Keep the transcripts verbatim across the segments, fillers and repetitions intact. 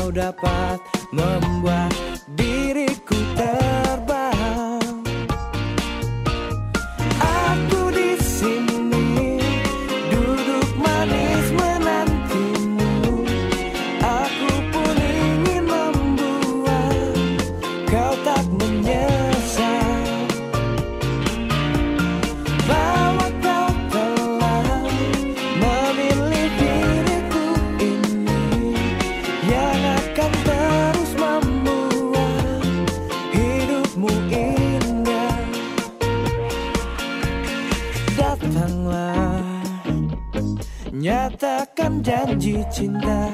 kau dapat membuat diriku terbang. Aku di sini duduk manis menantimu. Aku pun ingin membuat kau tak menyesal. Bahwa kau telah memilih diriku ini yang akan terus membuat hidupmu indah. Datanglah, nyatakan janji cinta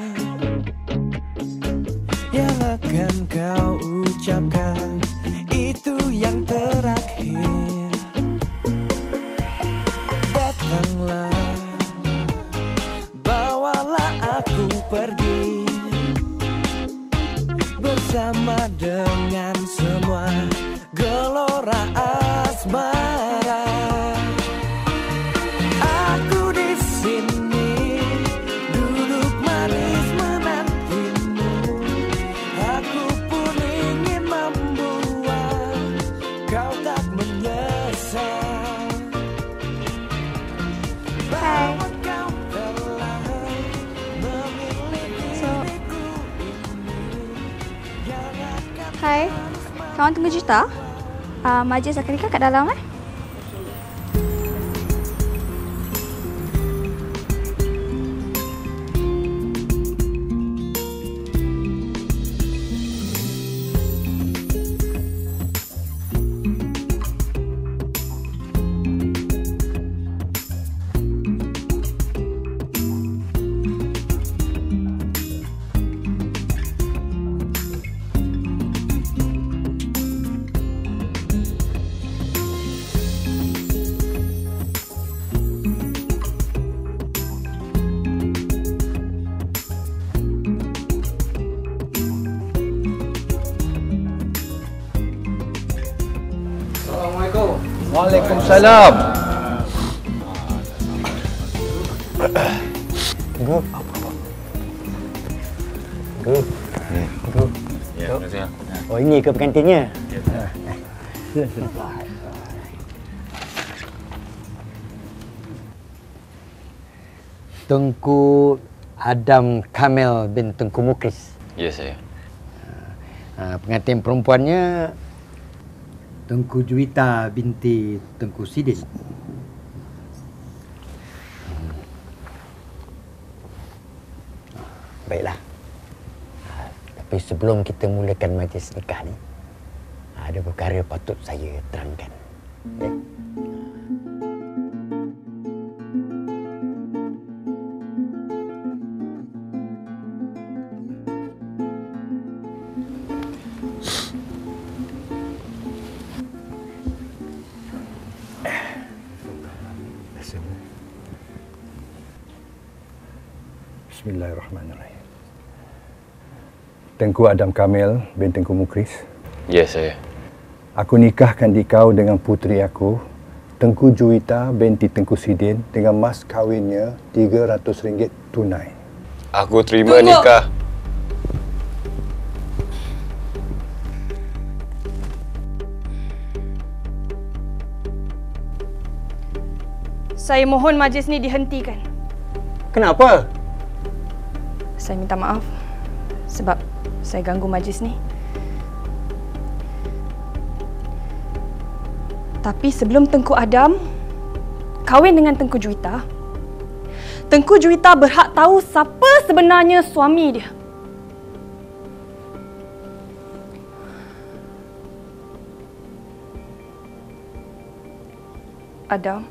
yang akan kau ucapkan, itu yang terakhir. Datanglah, bawalah aku pergi bersama dengan semua gelora asmara. Aku di sini duduk manis menantimu. Aku pun ingin membuat kau tak menyesal. Bahwa kau telah memilih diriku ini yang akan. Hai, kawan tunggu Juwita? Uh, Majlis akademika kat dalam eh? Waalaikumsalam. Go. Go. Go. Ya, terima kasih. Oh, ini ke pengantinnya? Ya. Tengku Adam Kamil bin Tengku Mukris. Ya, saya. Uh, pengantin perempuannya Tengku Juwita binti Tengku Sidin. Hmm. Baiklah. Uh, tapi sebelum kita mulakan majlis nikah ni, ada perkara patut saya terangkan. Okay? Bismillahirrahmanirrahim. Tengku Adam Kamil bin Tengku Mukris. Ya, saya. Aku nikahkan dikau dengan puteri aku, Tengku Juwita binti Tengku Sidin, dengan mas kahwinnya tiga ratus ringgit tunai. Aku terima Tunggu. nikah. Saya mohon majlis ni dihentikan. Kenapa? Saya minta maaf sebab saya ganggu majlis ni. Tapi sebelum Tengku Adam kahwin dengan Tengku Juwita, Tengku Juwita berhak tahu siapa sebenarnya suami dia. Adam,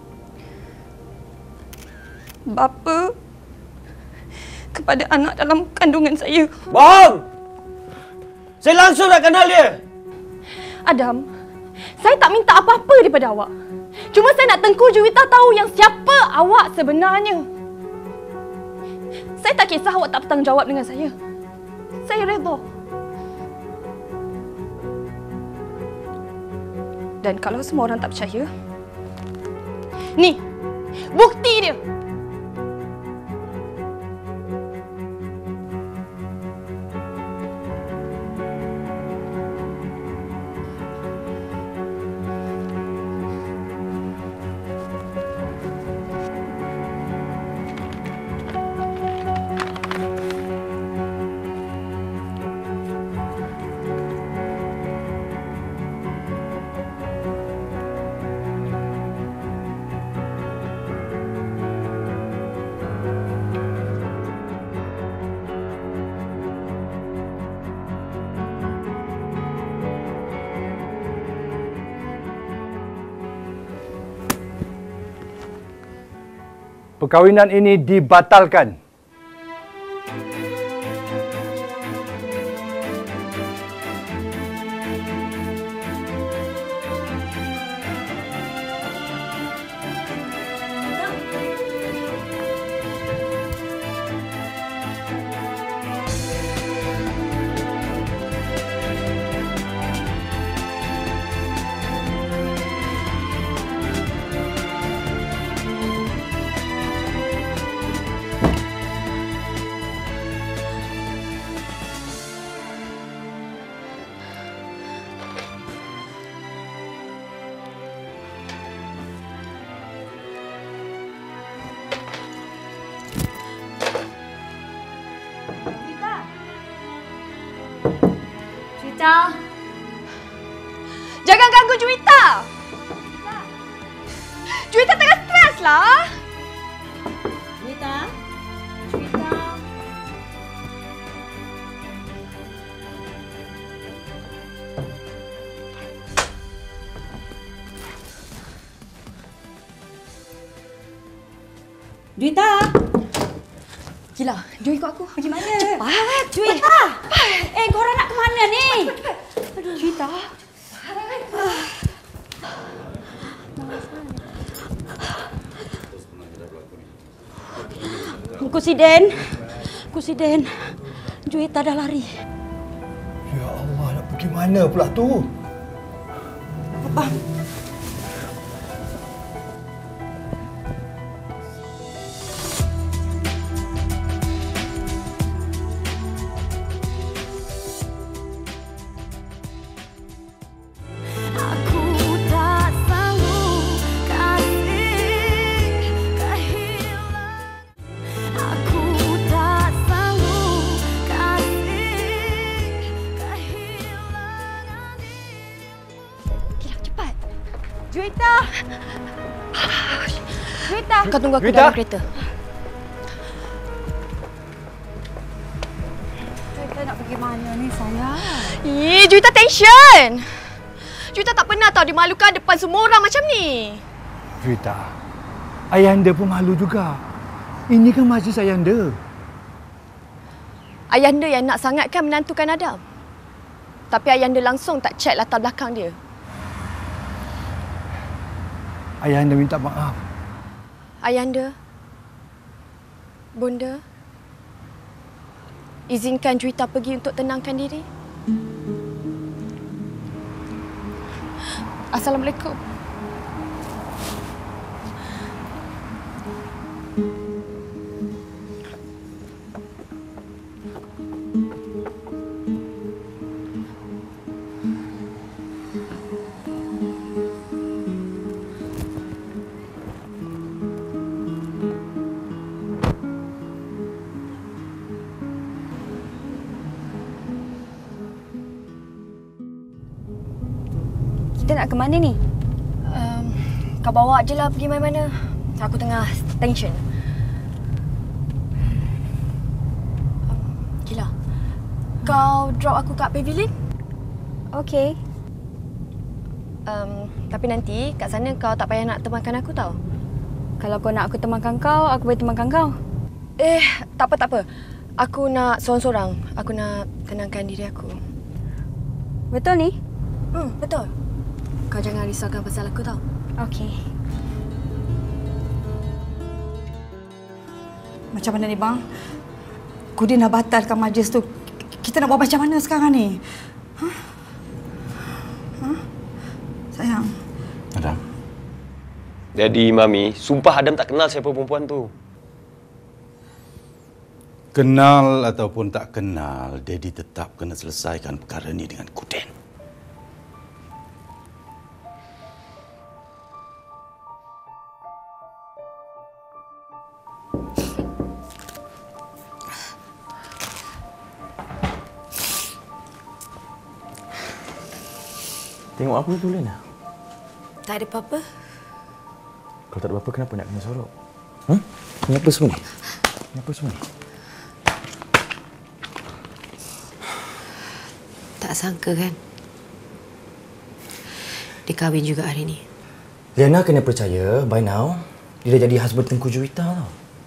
bapa kepada anak dalam kandungan saya. Bohong! Saya langsung nak kenal dia. Adam, saya tak minta apa-apa daripada awak. Cuma saya nak Tengku Juwita tahu yang siapa awak sebenarnya. Saya tak kisah awak tak bertanggungjawab dengan saya. Saya redha. Dan kalau semua orang tak percaya, ni, bukti dia. Perkahwinan ini dibatalkan. Juwita. Jangan ganggu Juwita. Juwita tengah stres lah. Juwita. Juwita. Juwita. Gila, jom ikut aku. Pergi mana? Cepat, Juwita. Eh, korang nak ke mana ni? Aduh, Juwita. Kusiden. Kusiden. Juwita dah lari. Ya Allah, nak pergi mana pula tu? Apa? Juwita. Juwita. Kau tunggu aku Juwita. dalam kereta. Juwita nak pergi mana ni, sayang? Ih, Juwita tension. Juwita tak pernah tahu dimalukan depan semua orang macam ni. Juwita, ayahanda pun malu juga. Ini kan majlis ayahanda. Ayahanda yang nak sangatkan menantukan Adam. Tapi ayahanda langsung tak cek latar belakang dia. Ayahanda minta maaf. Ayahanda, Bonda, izinkan Juwita pergi untuk tenangkan diri. Assalamualaikum. Kita nak ke mana ni? Um, kau bawa je lah pergi mana-mana. Aku tengah tension. Um, Gila. Kau drop aku kat pavilion? Okey. Um, tapi nanti kat sana kau tak payah nak temankan aku tau. Kalau kau nak aku temankan kau, aku boleh temankan kau. Eh, tak apa, tak apa. Aku nak sorang-sorang. Aku nak tenangkan diri aku. Betul ni? Hmm, betul. Kau jangan risaukan pasal aku tau. Okey. Macam mana ni, bang? Kudin dah batalkan majlis tu. Kita nak buat macam mana sekarang ni? Huh? Huh? Sayang. Adam. Daddy, Mami, sumpah Adam tak kenal siapa perempuan tu. Kenal ataupun tak kenal, Daddy tetap kena selesaikan perkara ni dengan Kudin. Tengok apa tu, Lena? Tak ada apa-apa. Kalau tak ada apa-apa, kenapa nak kena sorok? Huh? Kenapa semua ni? Kenapa semua ni? Tak sangka kan? Dia kahwin juga hari ni. Lena kena percaya, by now, Dia dah jadi husband Tengku Juwita tau.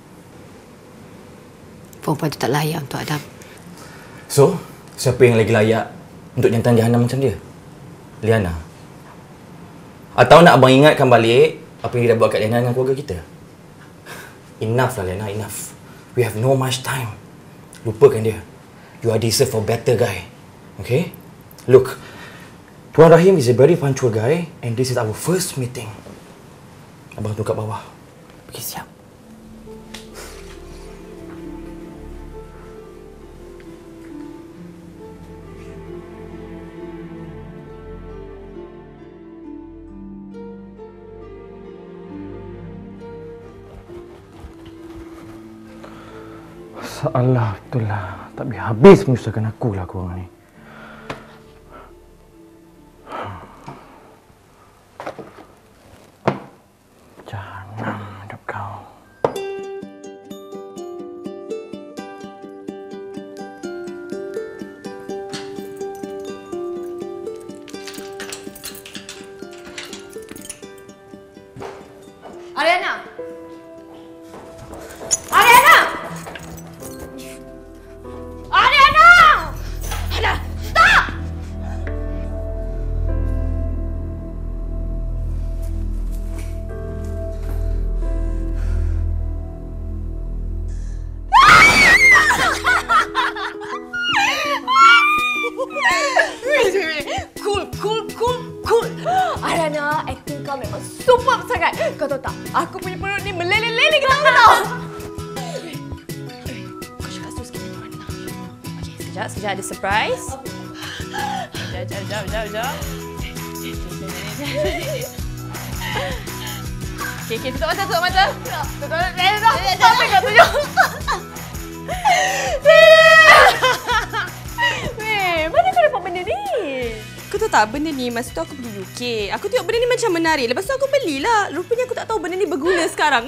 Perempuan tu tak layak untuk Adam. So, siapa yang lagi layak untuk jantan jahanam macam dia? Liana? Atau nak abang ingatkan balik apa yang dia dah buat kat Liana dengan keluarga kita? Enough lah Liana, enough. We have no much time. Lupakan dia. You are deserve for better guy. Okay? Look, Tuan Rahim is a very punctual guy and this is our first meeting. Abang tu kat bawah. Pergi siap. Masalah betul lah. Tak habis menyusahkan aku lah korang ni. Jangan hidup kau. Ariana! Ariana! Ariana! Ada! Stop! Cool, cool, cool, cool. Ariana, acting kau memang superb sangat. Kau tahu tak, aku punya perut ni meleleh-leleh kenapa tau? Kau cakap sus sikit dengan Ariana. Okey, sekejap, sekejap ada surprise. Sekejap, sekejap, sekejap, sekejap. Okey, okey, tutup mata, tutup mata. Tutup mata, tutup mata. Apa kau tunjuk? Weh, mana kau dapat benda ni? Kau tahu tak benda ni masa tu aku pergi U K. Aku tengok benda ni macam menarik. Lepas tu aku belilah. Rupanya aku tak tahu benda ni berguna sekarang.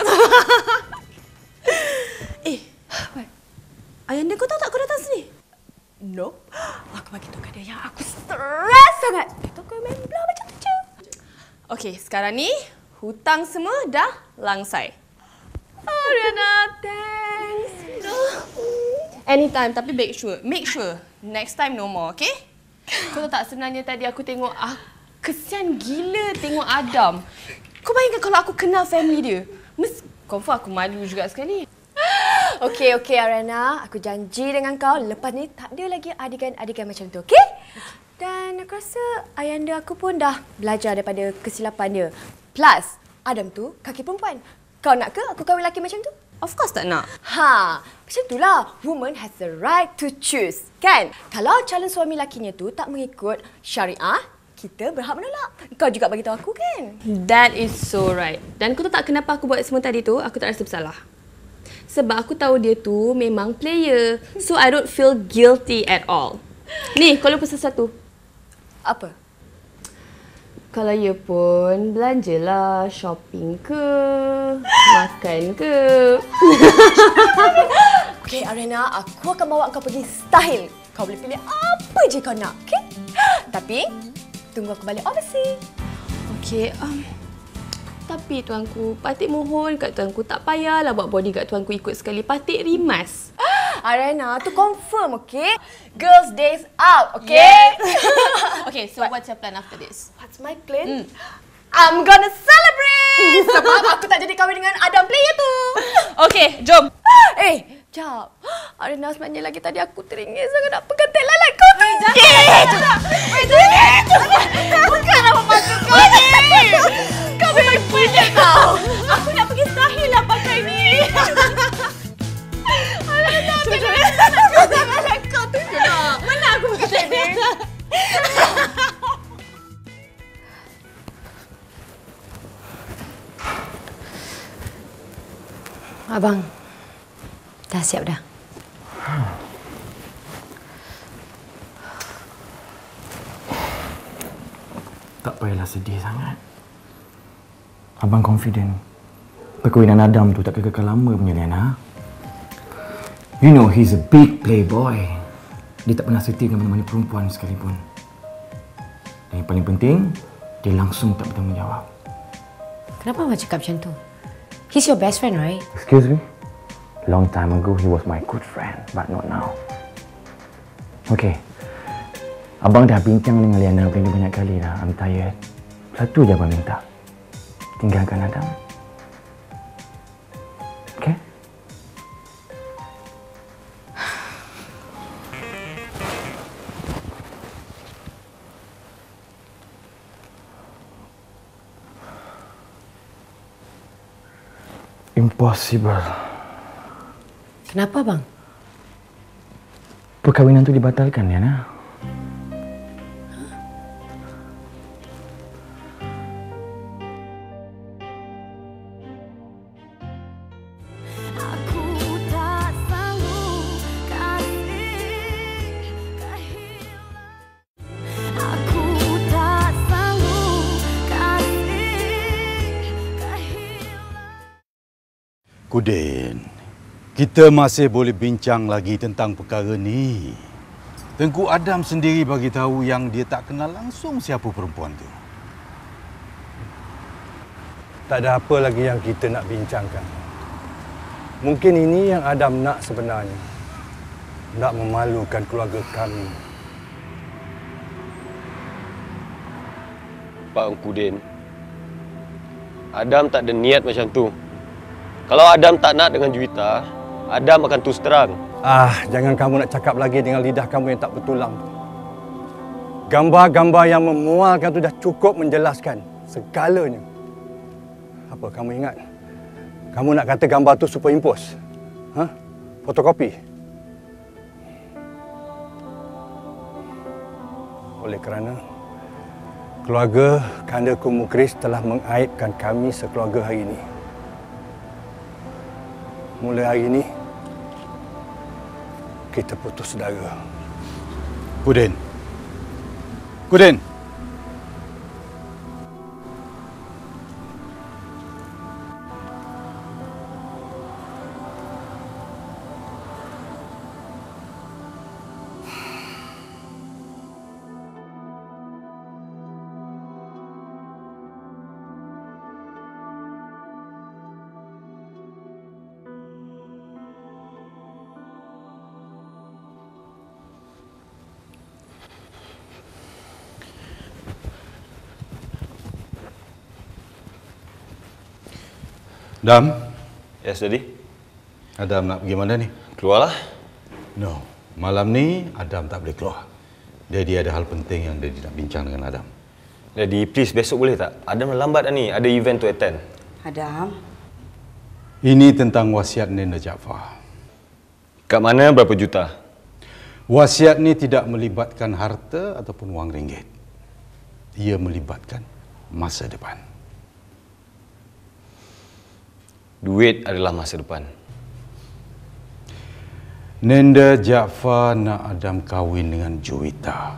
Eh, Ayanda kau tahu tak aku datang sini? No. Aku bagi tahu kat dia yang aku stres sangat. Dia tahu kau main belah macam tu je. Okey, sekarang ni hutang semua dah langsai. Oh, Riana, thanks. Anytime, tapi make sure, make sure next time no more, okay? Kau tahu tak sebenarnya tadi aku tengok, ah, kesian gila tengok Adam. Kau bayangkan kalau aku kenal family dia. Mesti, confirm aku malu juga sekali. Okey, okey Ariana. Aku janji dengan kau lepas ni tak ada lagi adegan-adegan macam tu, okey? Dan aku rasa ayahanda aku pun dah belajar daripada kesilapan dia. Plus, Adam tu kaki perempuan. Kau nak ke aku kahwin lelaki macam tu? Of course tak nak. Ha, macam itulah. Woman has the right to choose, kan? Kalau calon suami lakinya tu tak mengikut syariah, kita berhak menolak. Kau juga bagi tahu aku, kan? That is so right. Dan kau tahu tak kenapa aku buat semua tadi tu? Aku tak rasa bersalah. Sebab aku tahu dia tu memang player. So I don't feel guilty at all. Ni, kau lupa sesuatu. Apa? Kalau ya pun, belanjalah. Shopping ke, makan ke. Okey, Ariana, aku akan bawa kau pergi style. Kau boleh pilih apa je kau nak, okey? Tapi, tunggu aku balik overseas. Okey, um, tapi tuanku, Patik mohon kat tuanku tak payahlah buat bodyguard tuanku ikut sekali. Patik rimas. Ariana, tu confirm, okey? Girls' days out, okey? Yeah. Okay, so what's your plan after this? What's my plan? Mm. I'm gonna celebrate! Sebab aku tak jadi kahwin dengan Adam player tu. Okay, jom. Eh, jap. Ariana, sebenarnya lagi tadi aku teringin sangat nak pegang tek lalat kau tu. Eh, jangan. Eh, jangan. Bukan apa maksud kau ni. Kau memang punya kau. Aku nak pergi Sahil lah pakai ni. Ariana, pegang lalat kau tu je nak. Mana aku pakai tek ni? Abang, dah siap dah? Tak payahlah sedih sangat. Abang confident. Perkahwinan Adam tu tak kekal lama punya, Liana. You know, he's a big playboy. Dia tak pernah setia dengan mana-mana perempuan sekalipun. Dan yang paling penting, dia langsung tak bertanggungjawab. Kenapa abang cakap macam tu? He's your best friend, right? Excuse me? Long time ago, he was my good friend, but not now. Okay. Abang dah bincang dengan Liana banyak kali dah. I'm tired. Satu je abang minta. Tinggalkan Adam. Okay? Impossible. Kenapa, bang? Perkahwinan tu dibatalkan, Liana. Kudin, kita masih boleh bincang lagi tentang perkara ni. Tengku Adam sendiri bagi tahu yang dia tak kenal langsung siapa perempuan tu. Tak ada apa lagi yang kita nak bincangkan. Mungkin ini yang Adam nak sebenarnya. Nak memalukan keluarga kami. Pak Engkudin, Adam tak ada niat macam tu. Kalau Adam tak nak dengan Juwita, Adam akan terus terang. Ah, jangan kamu nak cakap lagi dengan lidah kamu yang tak bertulang. Gambar-gambar yang memualkan tu dah cukup menjelaskan segalanya. Apa kamu ingat? Kamu nak kata gambar tu superimpose? Ha? Fotokopi? Oleh kerana keluarga Kandaku Mukris telah mengaibkan kami sekeluarga hari ini. Mulai hari ini, kita putus saudara. Kudin. Kudin. Adam. Yes, Daddy. Adam nak pergi mana ni? Keluarlah. No. Malam ni Adam tak boleh keluar. Daddy ada hal penting yang Daddy nak bincang dengan Adam. Daddy, please besok boleh tak? Adam dah lambat dah ni. Ada event to attend. Adam. Ini tentang wasiat Nena Jaafar. Kat mana berapa juta? Wasiat ni tidak melibatkan harta ataupun wang ringgit. Ia melibatkan masa depan. Duit adalah masa depan. Nenda Jaafar nak Adam kahwin dengan Juwita.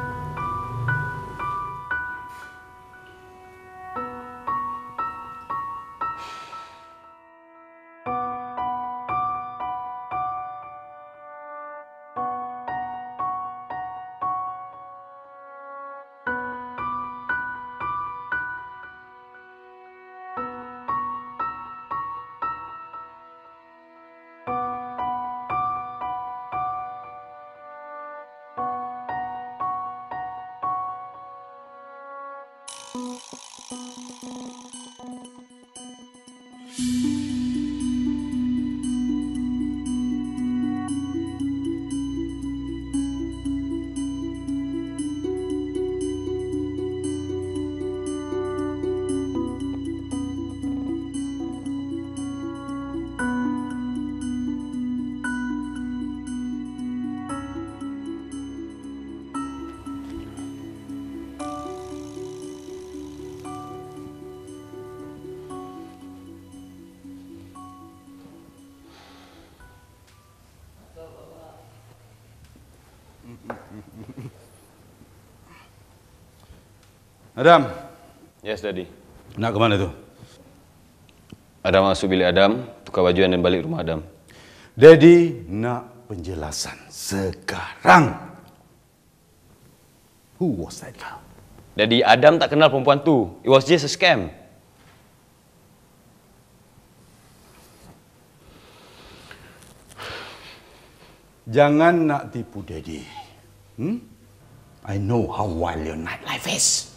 Adam. Yes, Daddy. Nak ke mana tu? Adam masuk bilik Adam, tukar baju dan balik rumah Adam. Daddy nak penjelasan sekarang. Who was that girl? Daddy, Adam tak kenal perempuan tu. It was just a scam. Jangan nak tipu Daddy. Hmm? I know how wild your nightlife is.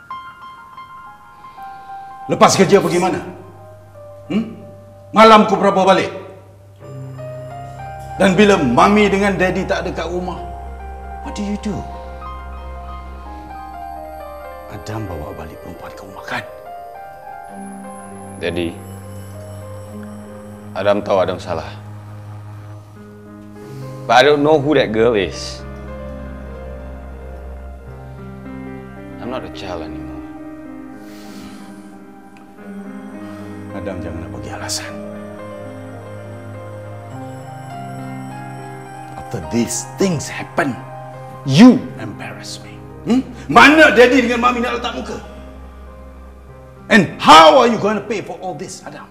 Lepas kerja pergi mana? Hmm? Malam kau berapa balik? Dan bila Mami dengan Daddy tak ada kat rumah, what do you do? Adam bawa balik perempuan ke rumah kan? Daddy, Adam tahu Adam salah. But I don't know who that girl is. I'm not a child anymore. Adam jangan nak bagi alasan. After these things happen, you embarrass me. Hmm? Mana Daddy dengan Mami nak letak muka? And how are you going to pay for all this, Adam?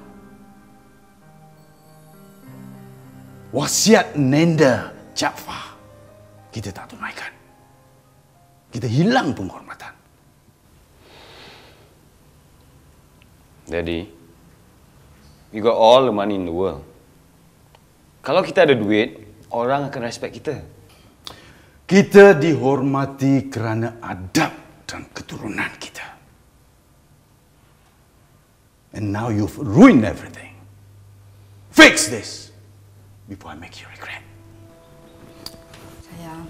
Wasiat Nenda Jaafar kita tak tunaikan. Kita hilang penghormatan. Daddy, we got all the money in the world. Kalau kita ada duit, orang akan respect kita. Kita dihormati kerana adab dan keturunan kita. And now you've ruined everything. Fix this before I make you regret. Sayang.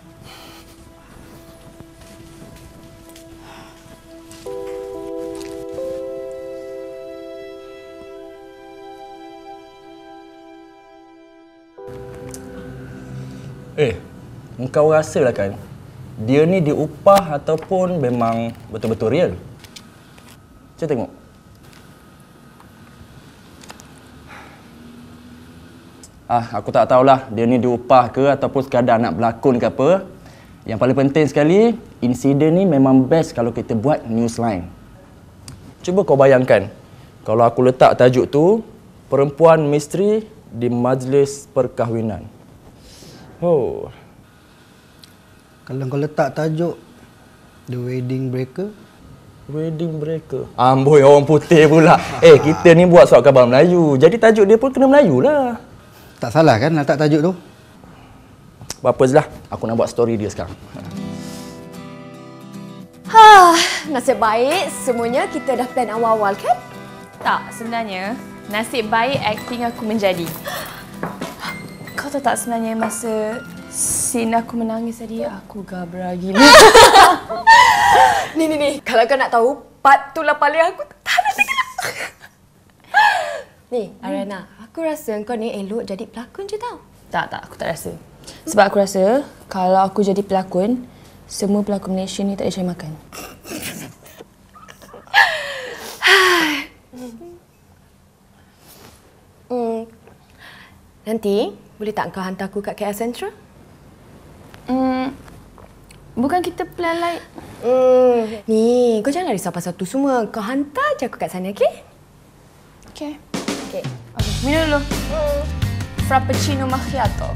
Eh, engkau rasalah kan, dia ni diupah ataupun memang betul-betul real? Cuba tengok. Ah, aku tak tahulah dia ni diupah ke ataupun sekadar nak berlakon ke apa. Yang paling penting sekali, insiden ni memang best kalau kita buat newsline. Cuba kau bayangkan, kalau aku letak tajuk tu, perempuan misteri di majlis perkahwinan. Oh. Kalau kau letak tajuk The Wedding Breaker. Wedding Breaker. Amboi, orang putih pula. Eh, kita ni buat surat khabar Melayu. Jadi tajuk dia pun kena Melayu lah. Tak salah kan letak tajuk tu? Apa je lah. Aku nak buat story dia sekarang. Ha, nasib baik semuanya kita dah plan awal-awal kan? Tak, sebenarnya nasib baik akting aku menjadi. Kau tahu tak sebenarnya masa scene aku menangis tadi, aku gabra gila. Ni ni ni, kalau kau nak tahu, part tu lah paling aku tak ada cakap. Ni, Ariana, aku rasa kau ni elok jadi pelakon je tau. Tak, tak, aku tak rasa. Sebab aku rasa kalau aku jadi pelakon, semua pelakon Malaysia ni tak ada cari makan. hmm. Nanti, boleh tak kau hantar aku kat K L Central? Hmm, bukan kita plan lain. Hmm. Ni, kau jangan risau pasal tu semua. Kau hantar je aku kat sana, okey? Okey. Okey. Okay, minum dulu. Hmm. Frappuccino macchiato.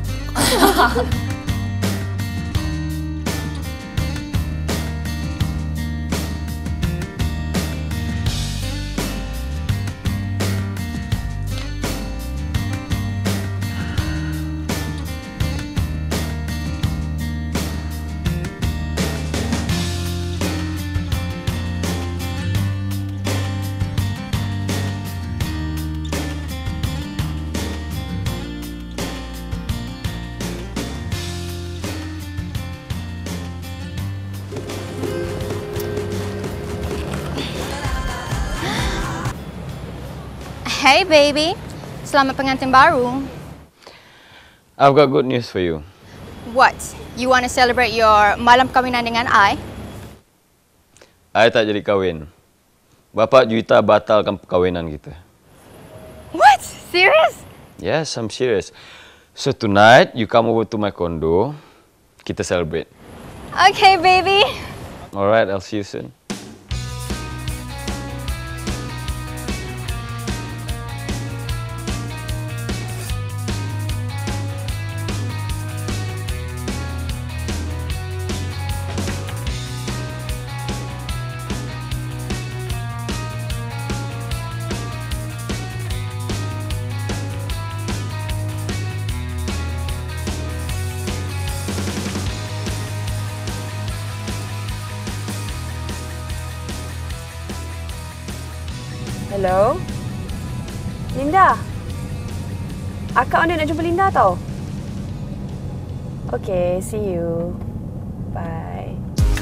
Hey baby, selamat pengantin baru. I've got good news for you. What? You want to celebrate your malam perkahwinan dengan I? I tak jadi kahwin. Bapa Juwita batalkan perkahwinan kita. What? Serious? Yes, I'm serious. So tonight, you come over to my condo. Kita celebrate. Okay, baby. Alright, I'll see you soon. Hello? Linda? Akak on nak jumpa Linda tau. Okay, see you. Bye.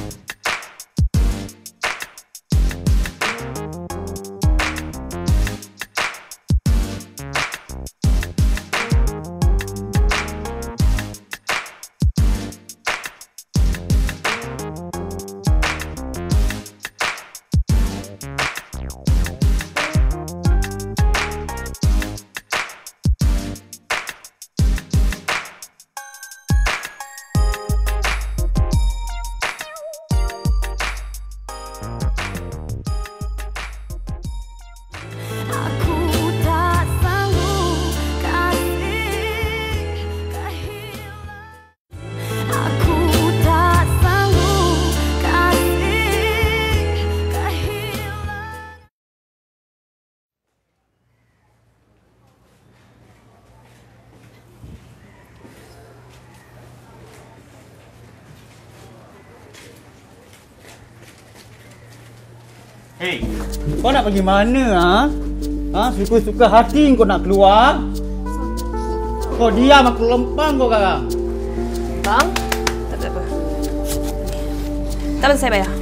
Hei, kau nak pergi mana ha? Ha, suka-suka hati kau nak keluar. Kau diam, aku lempang kau sekarang. Bang? Tak ada apa. Tak apa, saya bayar.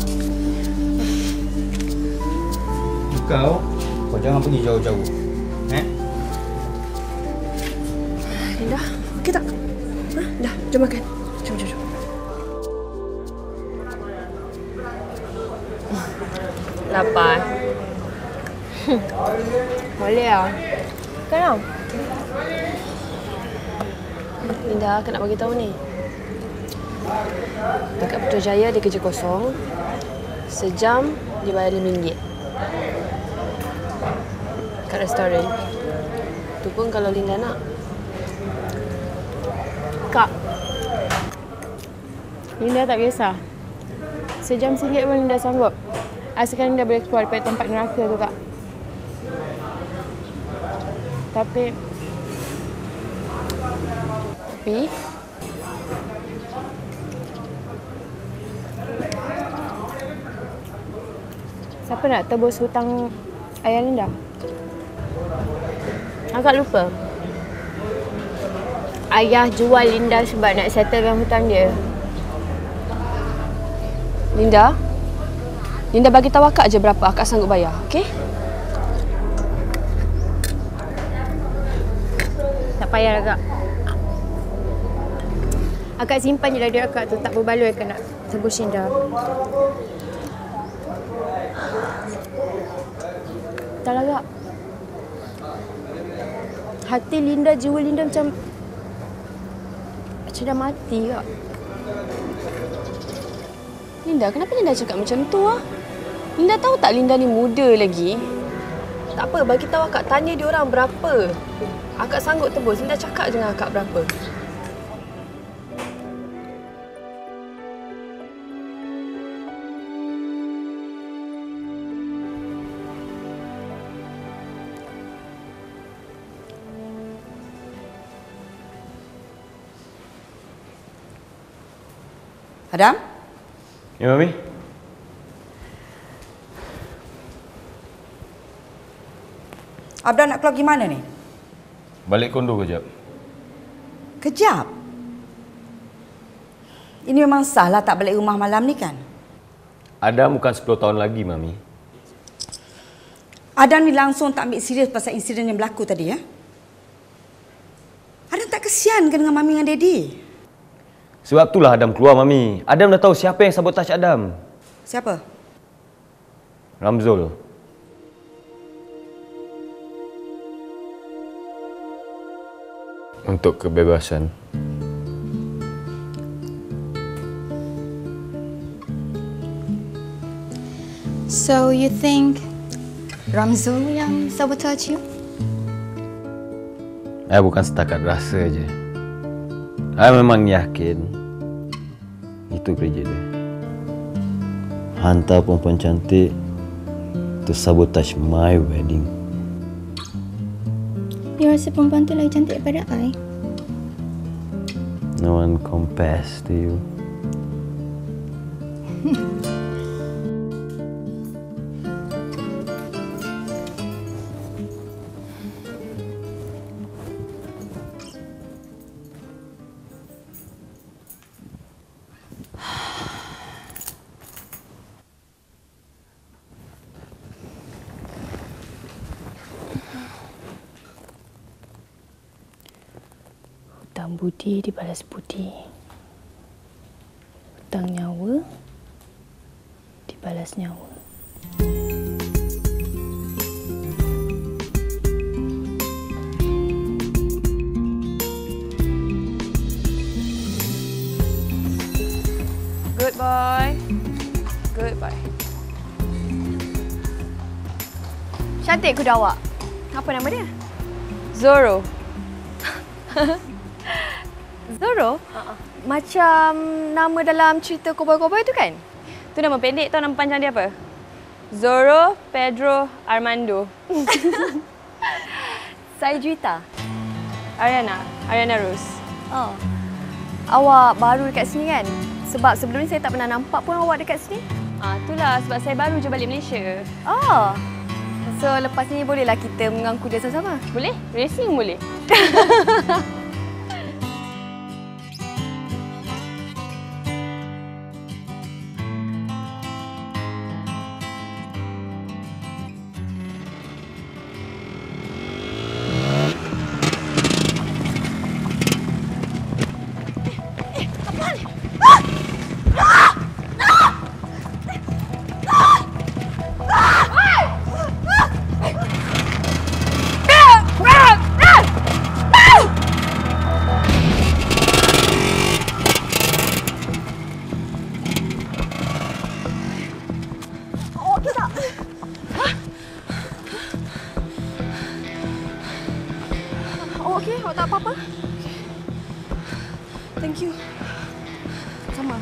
Kau, kau jangan pergi jauh-jauh. Eh? Linda, okey tak? Ha? Dah, jom makan. Jom, jom, jom. Lapar. Hmm. Boleh lah. Kan? Linda, aku nak bagi tahu ni. Dekat Putrajaya dia kerja kosong. Sejam dia bayar lima ringgit. Kat restoran. Tu pun kalau Linda nak. Kak. Linda tak kisah. Sejam singgit pun Linda sanggup. Asalkan Linda boleh keluar daripada tempat neraka tu, Kak. Tapi... Tapi... Siapa nak tebus hutang ayah Linda? Agak lupa. Ayah jual Linda sebab nak settlekan hutang dia. Linda? Linda bagi tahu akak je berapa akak sanggup bayar, okey? Tak payah akak. Akak simpan je lah duit akak tu, tak berbaloi akak nak tebus Linda. Tak lah, Kak. Hati Linda, jiwa Linda macam... Macam dah mati, Kak. Linda, kenapa Linda cakap macam tu, ah? Linda tahu tak Linda ni muda lagi? Tak apa, bagi tahu akak, tanya dia orang berapa. Akak sanggup tebus. Linda cakap dengan akak berapa. Adam? Ya, Mami? Abdan nak keluar pergi mana ni? Balik kondo kejap. Kejap? Ini memang sah lah tak balik rumah malam ni kan? Adam bukan sepuluh tahun lagi, Mami. Adam ni langsung tak ambil serius pasal insiden yang berlaku tadi, ya? Adam tak kesian ke dengan Mami dengan Daddy? Sebab itulah Adam keluar, Mami. Adam dah tahu siapa yang sabotaj Adam. Siapa? Ramzul. Untuk kebebasan. So you think Ramzul yang sabotage you? Saya bukan setakat rasa je. Saya memang yakin itu kerja dia. Hantar perempuan cantik to sabotage my wedding. You rasa perempuan tu lagi cantik daripada I? No one compares to you. budi dibalas budi. Hutang nyawa dibalas nyawa. Good boy. Good boy. Cantik kuda awak. Apa nama dia? Zoro. Zoro? Uh-uh. Macam nama dalam cerita koboi-koboi tu kan? Tu nama pendek tau, nama panjang dia apa? Zoro Pedro Armando. Saya Juwita. Ariana. Ariana Rose. Oh. Awak baru dekat sini kan? Sebab sebelum ni saya tak pernah nampak pun awak dekat sini. Ah, itulah sebab saya baru je balik Malaysia. Oh. So lepas ni bolehlah kita mengang kuda sama-sama? Boleh? Racing boleh. Oh, okey. Awak tak apa-apa? Thank you. Sama.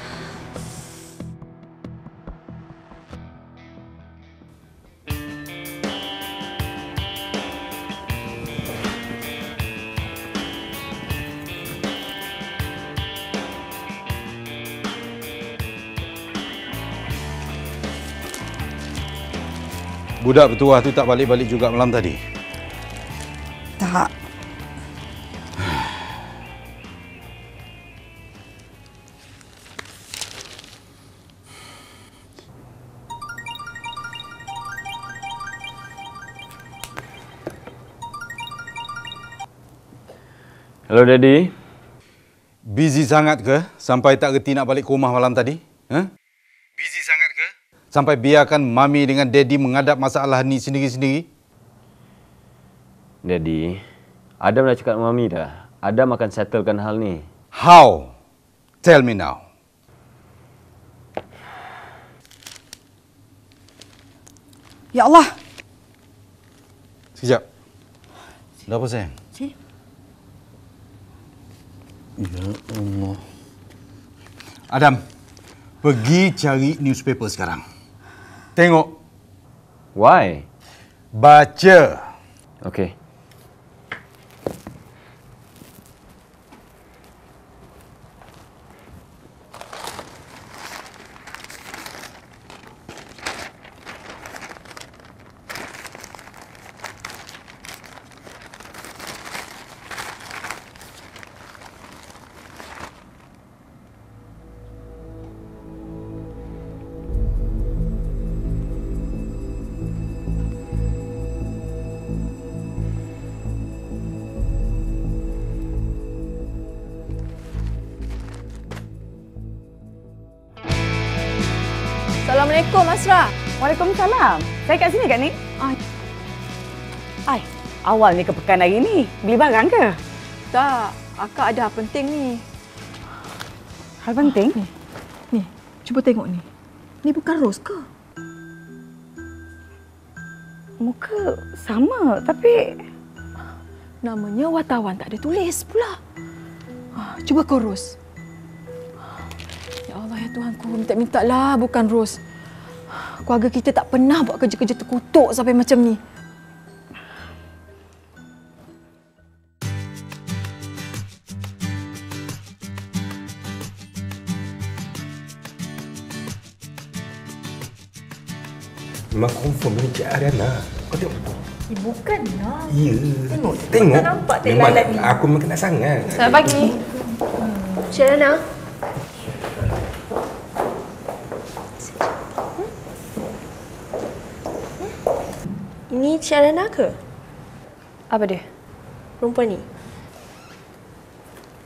Budak bertuah tu tak balik-balik juga malam tadi? Tak. Hello, Daddy. Busy sangat ke sampai tak reti nak balik ke rumah malam tadi? Huh? Busy sangat ke? Sampai biarkan Mami dengan Daddy menghadap masalah ni sendiri-sendiri? Daddy, Adam dah cakap dengan Mami dah. Adam akan settlekan hal ni. How? Tell me now. Ya Allah. Sekejap. Dah apa sayang? Si. Ya Allah. Adam, pergi cari newspaper sekarang. Tengok. Why? Baca. Okay. Assalamualaikum, Asra. Waalaikumsalam. Saya kat sini kan ni? Ah. Ai, awal ni ke pekan hari ni. Beli barang ke? Tak, akak ada penting ni. Hal penting? Ni, ni, cuba tengok ni. Ni bukan Ros ke? Muka sama, tapi Namanya wartawan tak ada tulis pula. Cuba kau Ros. Ya Allah, ya Tuhanku, minta-mintalah bukan Ros. Keluarga kita tak pernah buat kerja-kerja terkutuk sampai macam ni. Memang confirm ni Cik Ariana. Kau tengok. Eh, bukan lah. Ya. Tengok. Tengok. Tak nampak tak memang lalat ni. aku memang kena sangat. Selamat pagi. Cik Ariana. Ini Cik Ariana ke? Apa dia? Perempuan ni?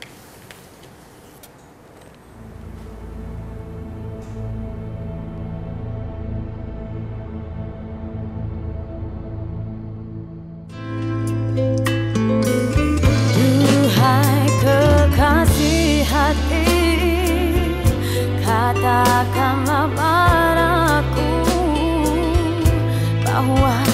katakanlah padaku bahwa